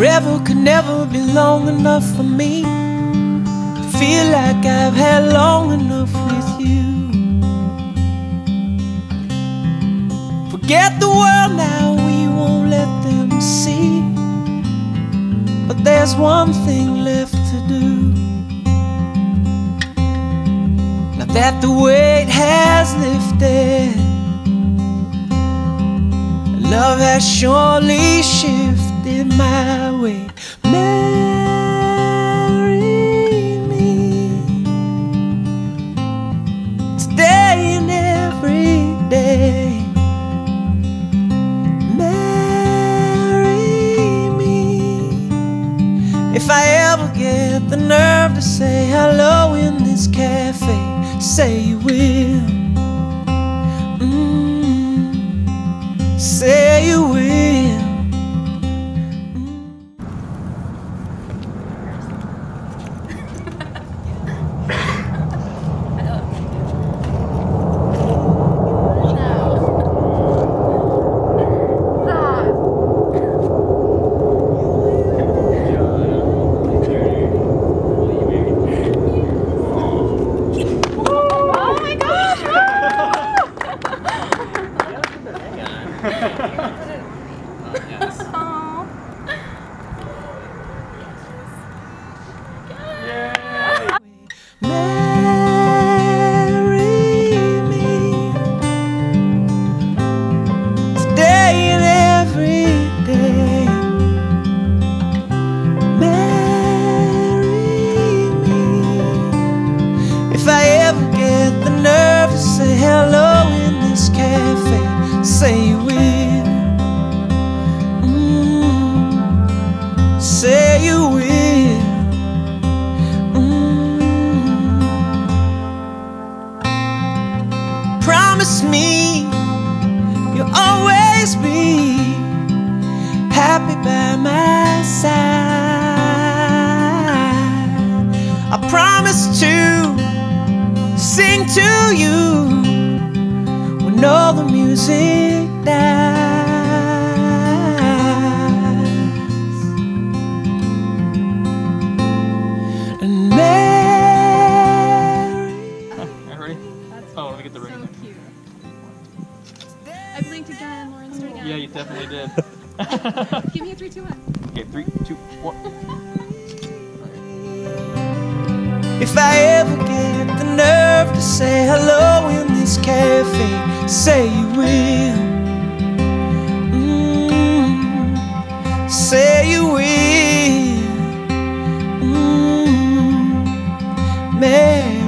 Forever could never be long enough for me to feel like I've had long enough with you. Forget the world now, we won't let them see. But there's one thing left to do. Now that the weight has lifted, love has surely shifted my way. Marry me today and every day. Marry me. If I ever get the nerve to say hello in this cafe, say you will. Say you will. Say hello in this cafe, say you will. Say you will. Promise me you'll always be happy by my side. I promise to sing to you when all the music dies. And Mary. Ready? Oh, let me get the ring. So cute. I blinked again, Lauren's doing it. Yeah, you definitely did. Give me a 3, 2, 1. Okay, 3, 2, 1. If I ever get the nerve to say hello in this cafe, say you will. Say you will. Mary.